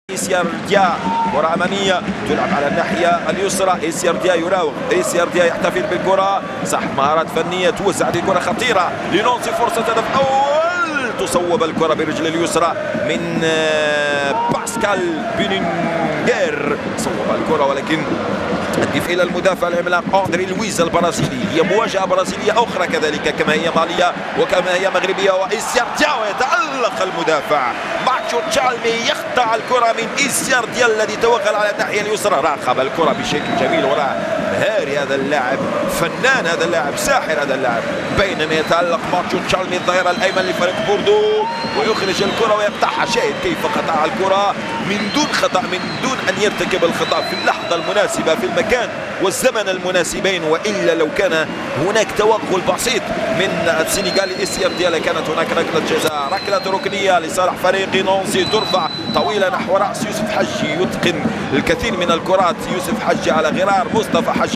إيسيارديا كرة أمامية تلعب على الناحية اليسرى. إيسيارديا يراوغ، إيسيارديا يحتفل بالكرة، صح مهارات فنية توزع هذه الكرة خطيرة لنونسي، فرصة هدف أول، تصوب الكرة برجل اليسرى من باسكال بينينغير، صوب الكرة ولكن تهدف الى المدافع العملاق اندري لويز البرازيلي. هي مواجهه برازيليه اخرى كذلك كما هي ماليه وكما هي مغربيه، وإيسيارديا ويتالق المدافع ماتشو تشالمي يقطع الكره من إيسيارديا الذي توغل على الناحيه اليسرى، راقب الكره بشكل جميل وراه مهاري هذا اللاعب، فنان هذا اللاعب، ساحر هذا اللاعب، بينما يتالق ماتشو تشالمي الظهير الايمن لفريق بوردو ويخرج الكره ويقطعها. شاهد كيف قطع الكره من دون خطا، من دون ان يرتكب الخطا في اللحظه المناسبه في المكان والزمن المناسبين، والا لو كان هناك توغل بسيط من السنغالي إيسيارديا لكانت هناك ركله جزاء، ركله ركنيه لصالح فريق نونسي ترفع طويله نحو راس يوسف حجي، يتقن الكثير من الكرات يوسف حجي على غرار مصطفى حجي.